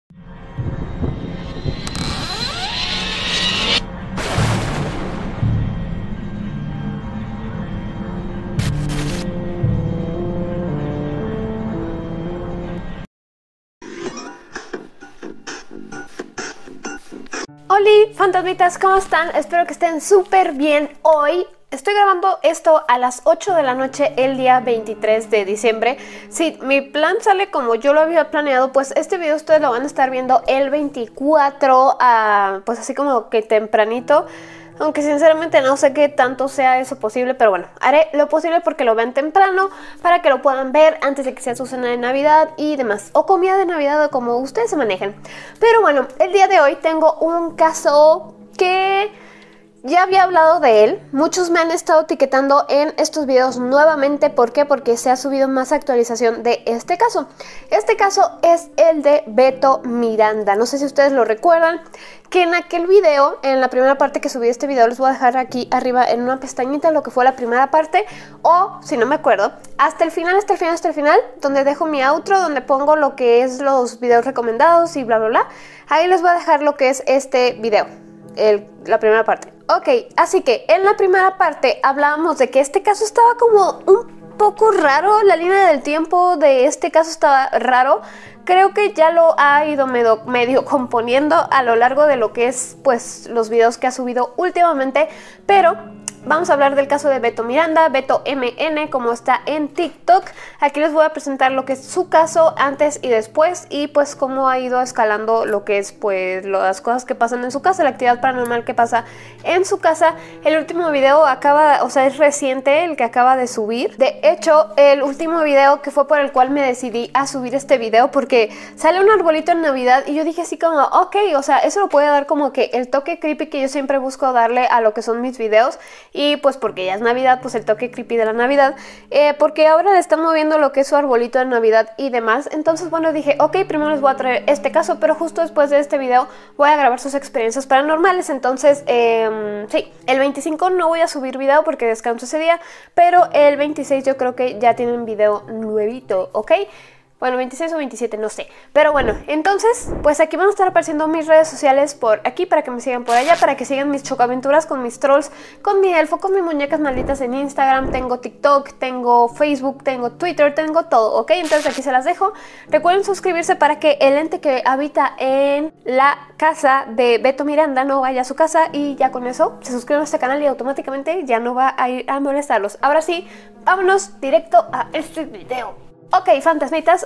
Hola fantasmitas, ¿cómo están? Espero que estén súper bien. Hoy estoy grabando esto a las 8 de la noche el día 23 de diciembre. Si mi plan sale como yo lo había planeado, pues este video ustedes lo van a estar viendo el 24, pues así como que tempranito. Aunque sinceramente no sé qué tanto sea eso posible, pero bueno, haré lo posible porque lo vean temprano, para que lo puedan ver antes de que sea su cena de Navidad y demás, o comida de Navidad, o como ustedes se manejen. Pero bueno, el día de hoy tengo un caso que ya había hablado de él. Muchos me han estado etiquetando en estos videos nuevamente. ¿Por qué? Porque se ha subido más actualización de este caso. Este caso es el de Beto Miranda. No sé si ustedes lo recuerdan, que en aquel video, en la primera parte que subí de este video, les voy a dejar aquí arriba en una pestañita lo que fue la primera parte, o si no me acuerdo, hasta el final, donde dejo mi outro, donde pongo lo que es los videos recomendados y bla bla bla. Ahí les voy a dejar lo que es este video, la primera parte. Ok, así que en la primera parte hablábamos de que este caso estaba como un poco raro. La línea del tiempo de este caso estaba raro. Creo que ya lo ha ido medio componiendo a lo largo de lo que es pues los videos que ha subido últimamente, pero vamos a hablar del caso de Beto Miranda, Beto MN, como está en TikTok. Aquí les voy a presentar lo que es su caso antes y después, y pues cómo ha ido escalando lo que es pues las cosas que pasan en su casa, la actividad paranormal que pasa en su casa. El último video es reciente, el que acaba de subir. De hecho, el último video que fue por el cual me decidí a subir este video, porque sale un arbolito en Navidad y yo dije así como, ok, o sea, eso lo puede dar como que el toque creepy que yo siempre busco darle a lo que son mis videos. Y pues porque ya es Navidad, pues el toque creepy de la Navidad, porque ahora le están moviendo lo que es su arbolito de Navidad y demás. Entonces bueno, dije, ok, primero les voy a traer este caso, pero justo después de este video voy a grabar sus experiencias paranormales. Entonces sí, el 25 no voy a subir video porque descanso ese día, pero el 26 yo creo que ya tienen video nuevito, ¿ok? Bueno, 26 o 27, no sé. Pero bueno, entonces, pues aquí van a estar apareciendo mis redes sociales por aquí, para que me sigan por allá, para que sigan mis chocaventuras con mis trolls, con mi elfo, con mis muñecas malditas en Instagram. Tengo TikTok, tengo Facebook, tengo Twitter, tengo todo, ¿ok? Entonces aquí se las dejo. Recuerden suscribirse para que el ente que habita en la casa de Beto Miranda no vaya a su casa, y ya con eso se suscriben a este canal y automáticamente ya no va a ir a molestarlos. Ahora sí, vámonos directo a este video. Ok, fantasmitas,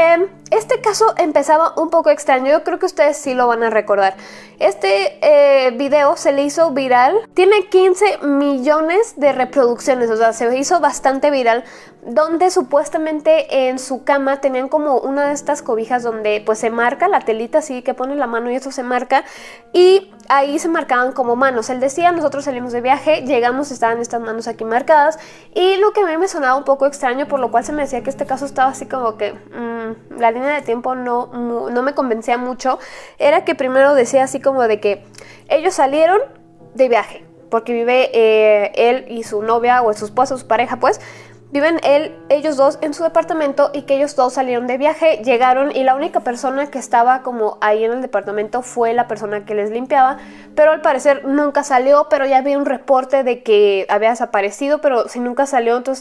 este caso empezaba un poco extraño. Yo creo que ustedes sí lo van a recordar. Este video se le hizo viral. Tiene 15 millones de reproducciones, o sea, se hizo bastante viral. Donde supuestamente en su cama tenían como una de estas cobijas donde pues se marca la telita así, que pone la mano y eso se marca. Y ahí se marcaban como manos. Él decía, nosotros salimos de viaje, llegamos, estaban estas manos aquí marcadas. Y lo que a mí me sonaba un poco extraño, por lo cual se me decía que este caso estaba así como que la línea de tiempo no me convencía mucho, era que primero decía así como de que ellos salieron de viaje, porque vive él y su novia, o su esposa, su pareja, pues viven ellos dos en su departamento, y que ellos dos salieron de viaje, llegaron, y la única persona que estaba como ahí en el departamento fue la persona que les limpiaba, pero al parecer nunca salió. Pero ya había un reporte de que había desaparecido, pero si nunca salió, entonces,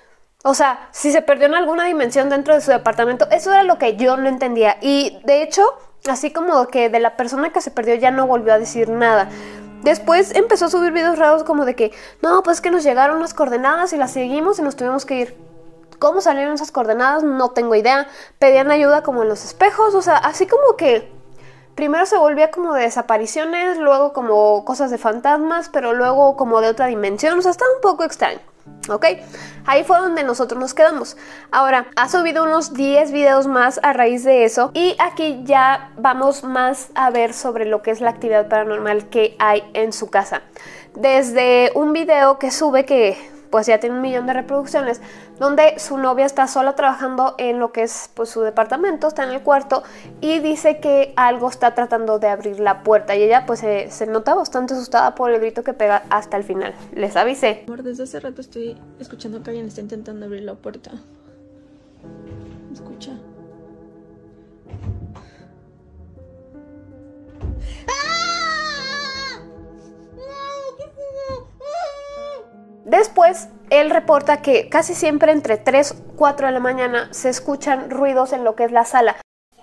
o sea, si se perdió en alguna dimensión dentro de su departamento. Eso era lo que yo no entendía. Y de hecho, así como que de la persona que se perdió ya no volvió a decir nada. Después empezó a subir videos raros como de que, no, pues que nos llegaron las coordenadas y las seguimos y nos tuvimos que ir. ¿Cómo salieron esas coordenadas? No tengo idea. Pedían ayuda como en los espejos, o sea, así como que primero se volvía como de desapariciones, luego como cosas de fantasmas, pero luego como de otra dimensión. O sea, estaba un poco extraño. ¿Ok? Ahí fue donde nosotros nos quedamos. Ahora, ha subido unos 10 videos más a raíz de eso, y aquí ya vamos más a ver sobre lo que es la actividad paranormal que hay en su casa. Desde un video que sube, que pues ya tiene 1 millón de reproducciones, donde su novia está sola trabajando en lo que es pues su departamento, está en el cuarto, y dice que algo está tratando de abrir la puerta, y ella pues se nota bastante asustada por el grito que pega hasta el final. Les avisé. Amor, desde hace rato estoy escuchando que alguien está intentando abrir la puerta. Escucha. Después, él reporta que casi siempre entre 3 y 4 de la mañana se escuchan ruidos en lo que es la sala.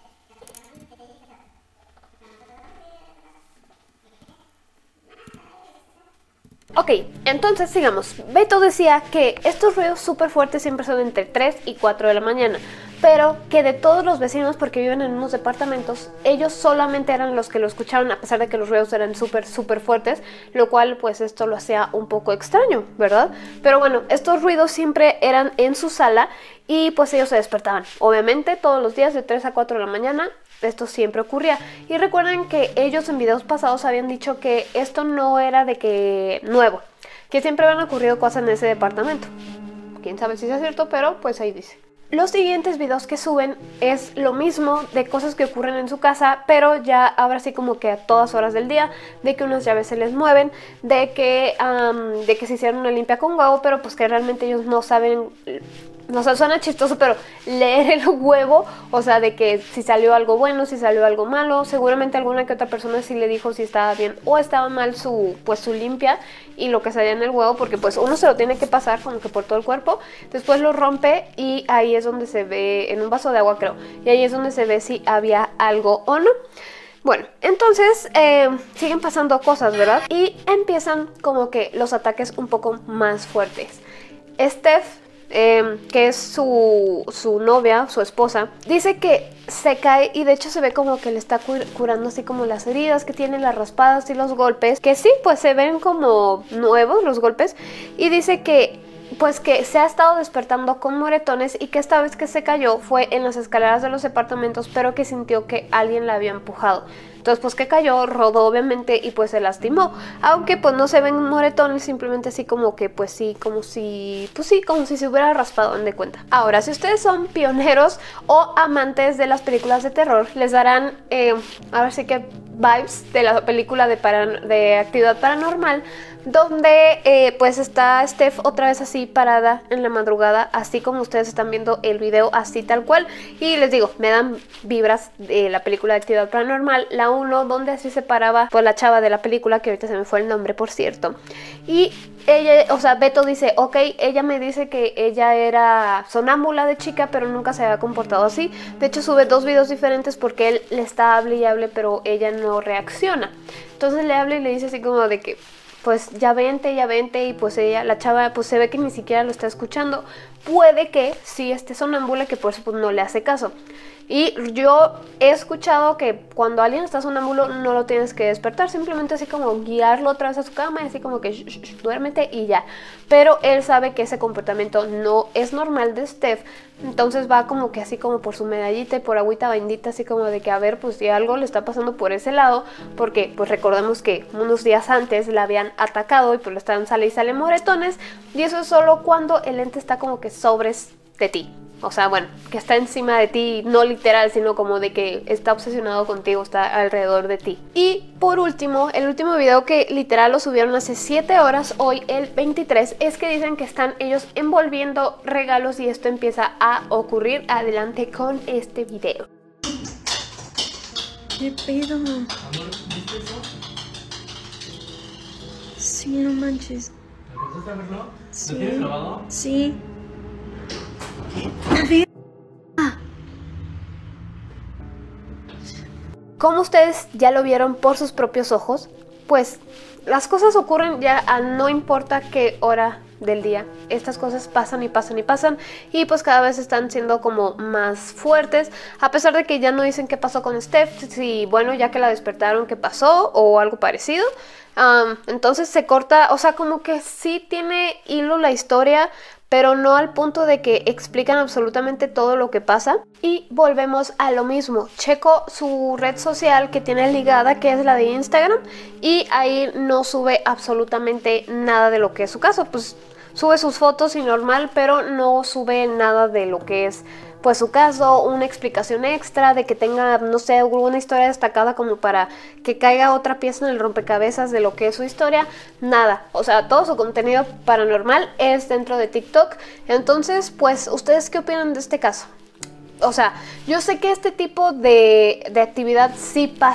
Ok, entonces sigamos. Beto decía que estos ruidos súper fuertes siempre son entre 3 y 4 de la mañana, pero que de todos los vecinos, porque viven en unos departamentos, ellos solamente eran los que lo escucharon, a pesar de que los ruidos eran súper fuertes, lo cual pues esto lo hacía un poco extraño, ¿verdad? Pero bueno, estos ruidos siempre eran en su sala y pues ellos se despertaban, obviamente todos los días de 3 a 4 de la mañana. Esto siempre ocurría. Y recuerden que ellos en videos pasados habían dicho que esto no era de que nuevo, que siempre habían ocurrido cosas en ese departamento. Quién sabe si es cierto, pero pues ahí dice. Los siguientes videos que suben es lo mismo de cosas que ocurren en su casa, pero ya ahora sí como que a todas horas del día, de que unas llaves se les mueven, de que se hicieron una limpia con huevo, pero pues que realmente ellos no saben. O sea, suena chistoso, pero leer el huevo, o sea, de que si salió algo bueno, si salió algo malo, seguramente alguna que otra persona sí le dijo si estaba bien o estaba mal su limpia y lo que salía en el huevo, porque pues uno se lo tiene que pasar como que por todo el cuerpo, después lo rompe y ahí es donde se ve, en un vaso de agua creo, y ahí es donde se ve si había algo o no. Bueno, entonces siguen pasando cosas, ¿verdad? Y empiezan como que los ataques un poco más fuertes. Steph, que es su novia, su esposa, dice que se cae y de hecho se ve como que le está curando así como las heridas que tiene, las raspadas y los golpes, que sí, pues se ven como nuevos los golpes, y dice que pues que se ha estado despertando con moretones y que esta vez que se cayó fue en las escaleras de los departamentos, pero que sintió que alguien la había empujado. Entonces pues que cayó, rodó obviamente y pues se lastimó, aunque pues no se ven moretones, simplemente así como que pues sí, como si se hubiera raspado, de cuenta. Ahora, si ustedes son pioneros o amantes de las películas de terror, les darán, a ver si que vibes de la película de Actividad Paranormal, donde pues está Steph otra vez así parada en la madrugada, así como ustedes están viendo el video, así tal cual, y les digo, me dan vibras de la película de Actividad Paranormal, la 1, donde así se paraba pues la chava de la película, que ahorita se me fue el nombre por cierto, y ella, o sea, Beto dice, ok, ella me dice que ella era sonámbula de chica, pero nunca se había comportado así. De hecho sube 2 videos diferentes porque él le está hable y hable, pero ella no reacciona. Entonces le habla y le dice así como de que pues ya vente, y pues ella, la chava, pues se ve que ni siquiera lo está escuchando. Puede que sí esté sonámbula, que por eso pues no le hace caso. Y yo he escuchado que cuando alguien está sonámbulo no lo tienes que despertar, simplemente así como guiarlo otra vez a su cama y así como que duérmete y ya. Pero él sabe que ese comportamiento no es normal de Steph, entonces va como que así como por su medallita y por agüita bendita, así como de que a ver pues si algo le está pasando por ese lado, porque pues recordemos que unos días antes la habían atacado y pues le estaban sale y sale moretones, y eso es solo cuando el ente está como que sobres de ti. O sea, bueno, que está encima de ti, no literal, sino como de que está obsesionado contigo, está alrededor de ti. Y por último, el último video que literal lo subieron hace 7 horas, hoy el 23, es que dicen que están ellos envolviendo regalos y esto empieza a ocurrir. Adelante con este video. ¿Qué pedo? ¿Viste eso? Sí, no manches. ¿Alcanzaste a verlo? Sí. ¿Lo tienes grabado? Sí. Como ustedes ya lo vieron por sus propios ojos, pues las cosas ocurren ya a no importa qué hora del día. Estas cosas pasan y pasan y pasan, y pues cada vez están siendo como más fuertes, a pesar de que ya no dicen qué pasó con Steph, si bueno, ya que la despertaron, qué pasó o algo parecido. Entonces se corta, o sea, como que sí tiene hilo la historia, pero no al punto de que explican absolutamente todo lo que pasa. Y volvemos a lo mismo, checo su red social que tiene ligada, que es la de Instagram, y ahí no sube absolutamente nada de lo que es su caso. Pues sube sus fotos y normal, pero no sube nada de lo que es pues su caso, una explicación extra, de que tenga, no sé, alguna historia destacada como para que caiga otra pieza en el rompecabezas de lo que es su historia, nada. O sea, todo su contenido paranormal es dentro de TikTok. Entonces, pues, ¿ustedes qué opinan de este caso? O sea, yo sé que este tipo de actividad sí pasa.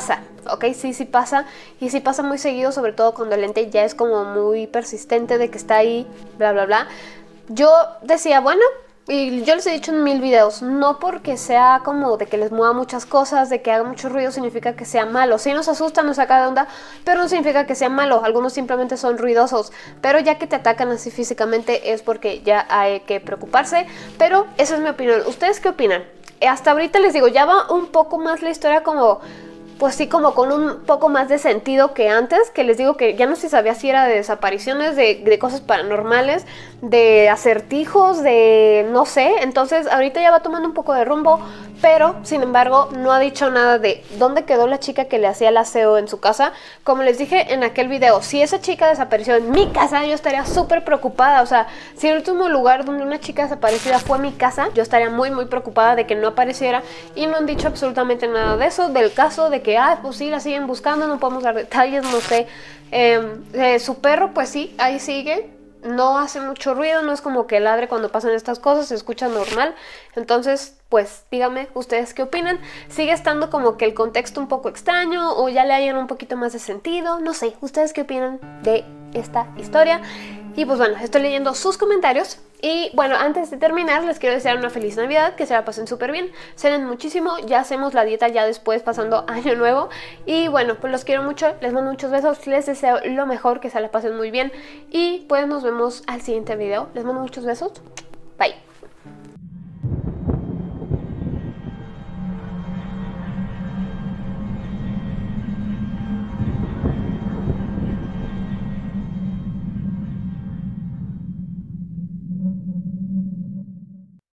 ¿ok? Sí, sí pasa, y sí pasa muy seguido, sobre todo cuando el ente ya es como muy persistente de que está ahí, bla, bla, bla. Yo decía, bueno, y yo les he dicho en 1000 videos, no porque sea como de que les mueva muchas cosas, de que haga mucho ruido, significa que sea malo. Sí nos asusta, nos saca de onda, pero no significa que sea malo. Algunos simplemente son ruidosos, pero ya que te atacan así físicamente es porque ya hay que preocuparse. Pero esa es mi opinión. ¿Ustedes qué opinan? Hasta ahorita les digo, ya va un poco más la historia como... Pues sí, como con un poco más de sentido que antes, que les digo que ya no se sabía si era de desapariciones, de cosas paranormales, de acertijos, de no sé. Entonces ahorita ya va tomando un poco de rumbo, pero sin embargo no ha dicho nada de dónde quedó la chica que le hacía el aseo en su casa. Como les dije en aquel video, si esa chica desapareció en mi casa, yo estaría súper preocupada. O sea, si el último lugar donde una chica desaparecida fue mi casa, yo estaría muy muy preocupada de que no apareciera, y no han dicho absolutamente nada de eso, del caso de que pues sí, la siguen buscando, no podemos dar detalles, no sé. Su perro, pues sí, ahí sigue, no hace mucho ruido, no es como que ladre cuando pasan estas cosas, se escucha normal. Entonces, pues díganme ustedes qué opinan. ¿Sigue estando como que el contexto un poco extraño o ya le hayan un poquito más de sentido? No sé, ¿ustedes qué opinan de esta historia? Y pues bueno, estoy leyendo sus comentarios. Y bueno, antes de terminar les quiero desear una feliz Navidad, que se la pasen súper bien, cenen muchísimo, ya hacemos la dieta ya después pasando Año Nuevo. Y bueno, pues los quiero mucho, les mando muchos besos, les deseo lo mejor, que se la pasen muy bien. Y pues nos vemos al siguiente video, les mando muchos besos, bye.